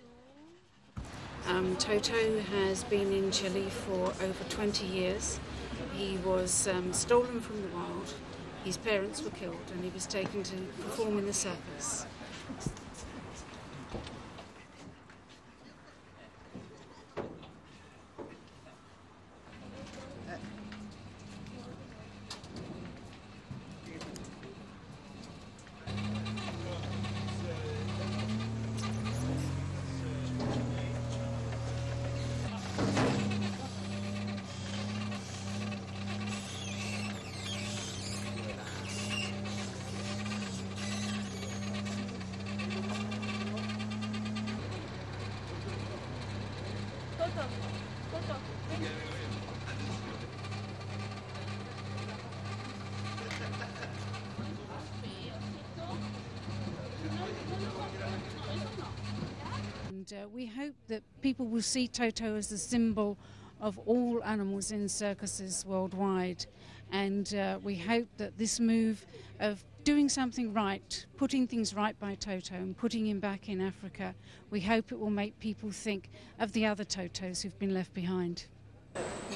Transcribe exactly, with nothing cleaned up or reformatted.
Um, Toto has been in Chile for over twenty years. He was um, stolen from the wild, his parents were killed, and he was taken to perform in the circus. Toto, Toto, ven. And uh, we hope that people will see Toto as the symbol of all animals in circuses worldwide, and uh, we hope that this move of doing something right, putting things right by Toto and putting him back in Africa, we hope it will make people think of the other Totos who've been left behind.